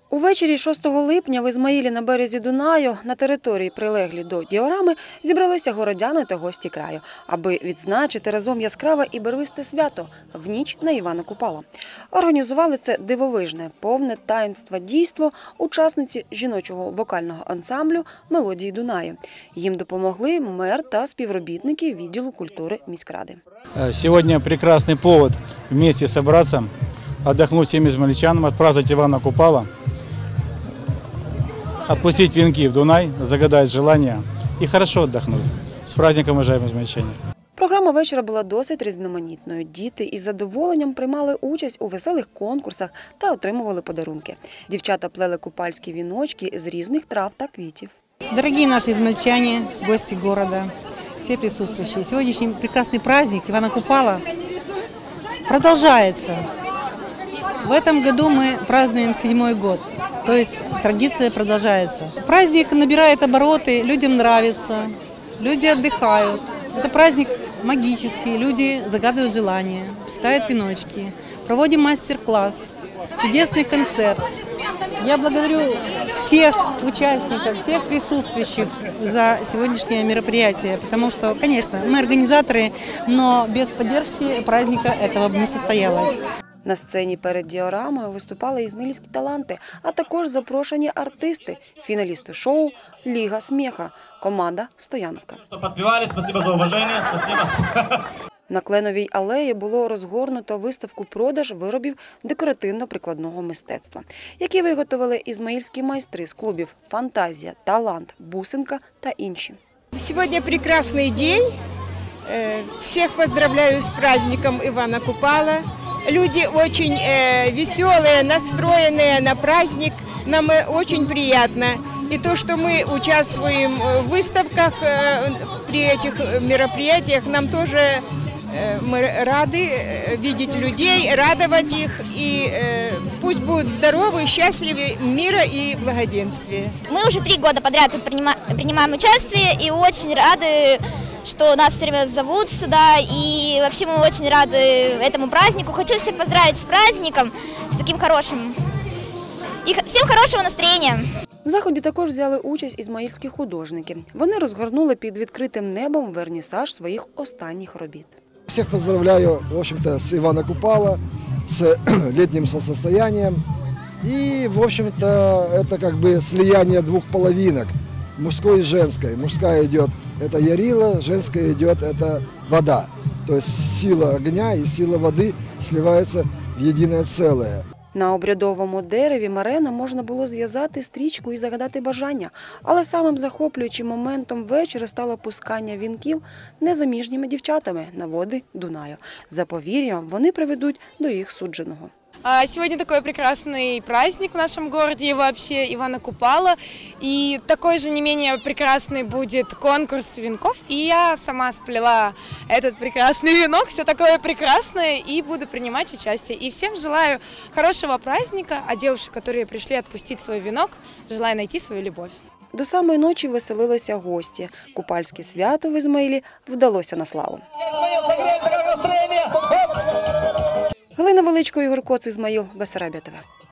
Увечері 6 липня в Ізмаїлі на березі Дунаю, на території прилеглі до діорами, зібралися городяни та гості краю, аби відзначити разом яскраве і барвисте свято в ніч на Івана Купала. Організували це дивовижне, повне таїнства дійство учасниці жіночого вокального ансамблю «Мелодії Дунаю». Їм допомогли мер та співробітники відділу культури міськради. Сьогодні прекрасний повод вместе зібратися, отдохнуть всім ізмаїльчанам, відпраздновать Івана Купала, отпустить венки в Дунай, загадать желания и хорошо отдохнуть. С праздником, уважаемые измаильчане! Програма вечора була досить різноманітною. Діти із задоволенням приймали участь у веселих конкурсах та отримували подарунки. Дівчата плели купальські віночки з різних трав та квітів. Дорогие наши измаильчане, гости города, все присутствующие, сегодняшний прекрасный праздник Ивана Купала продолжается. В этом году мы празднуем 7-й год, то есть традиция продолжается. Праздник набирает обороты, людям нравится, люди отдыхают. Это праздник магический, люди загадывают желания, пускают веночки, проводим мастер-класс, чудесный концерт. Я благодарю всех участников, всех присутствующих за сегодняшнее мероприятие, потому что, конечно, мы организаторы, но без поддержки праздника этого бы не состоялось. На сцені перед діорамою виступали ізмаїльські таланти, а також запрошені артисти, фіналісти шоу «Ліга сміха», команда «Стояновка». Підпівали, спасибо за уваження, спасибо. На Кленовій алеї було розгорнуто виставку-продаж виробів декоративно-прикладного мистецтва, які виготовили ізмаїльські майстри з клубів «Фантазія», «Талант», «Бусинка» та інші. Сьогодні прекрасний день. Всіх поздравляю з праздником Ивана Купала. Люди очень веселые, настроенные на праздник. Нам очень приятно. И то, что мы участвуем в выставках, при этих мероприятиях, нам тоже мы рады видеть людей, радовать их. И пусть будут здоровы, счастливы, мира и благоденствия. Мы уже 3 года подряд принимаем участие и очень рады, что нас все время зовут сюда, и вообще мы очень рады этому празднику. Хочу всех поздравить с праздником, с таким хорошим. И всем хорошего настроения. В заході також взяли участь ізмаїльські художники. Вони розгорнули під відкритим небом вернісаж своїх останніх робіт. Всех поздравляю, в общем-то, с Ивана Купала, с летним солнцестоянием. И, в общем-то, это как бы слияние двух половинок, мужской и женской. Мужская идет – это ярила, женская идет – это вода. То есть сила огня и сила воды сливаются в единое целое. На обрядовому дереві марена можна було зв'язати стрічку і загадати бажання. Але самим захоплюючим моментом вечора стало пускання вінків незаміжніми дівчатами на води Дунаю. За повір'ям, вони приведуть до їх судженого. Сегодня такой прекрасный праздник в нашем городе, и вообще Ивана Купала. И такой же не менее прекрасный будет конкурс венков. И я сама сплела этот прекрасный венок, все такое прекрасное, и буду принимать участие. И всем желаю хорошего праздника, а девушек, которые пришли отпустить свой венок, желаю найти свою любовь. До самої ночі веселилися гості. Купальське свято в Ізмаїлі вдалося на славу. Галина Величко, Ігор Коц, Ізмаїл, Бессарабія ТВ.